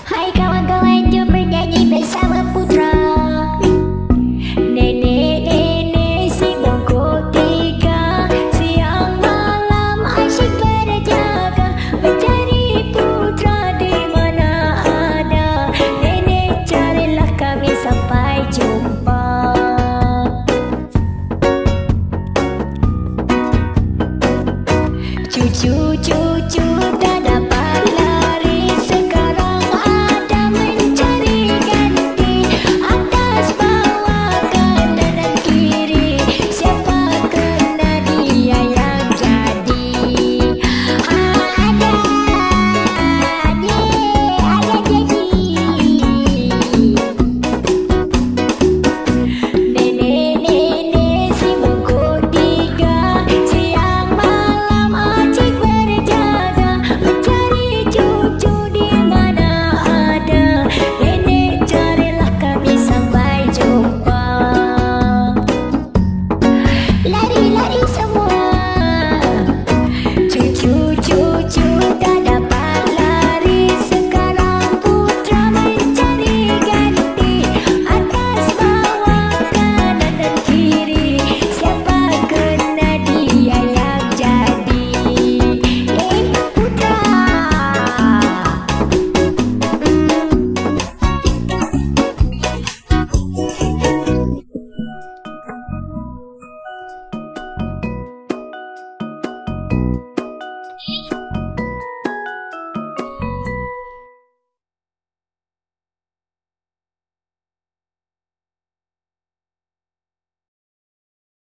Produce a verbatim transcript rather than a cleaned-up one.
Hai kawan-kawan jom bernyanyi bersama putra. Nenek-nenek si bongkok tiga, siang malam asyik berjaga, mencari putra di mana ada. Nenek carilah kami sampai jumpa. Cucu-cucu dah dapat lari, sekarang ada mencari ganti. Atas bawah kanan dan kiri, siapa kena dia yang jadi. Ada, ye, ada jadi. Nenek-nenek si bongkok tiga, siang malam acik berjaga, mencari cucu di mana ada. Nenek carilah kami sampai jumpa. Lari-lari semua, cucu-cucu dah dapat lari, sekarang putra mencari ganti. Atas bawah kanan dan kiri, siapa kena dia yang jadi. Eh putra. Hmm.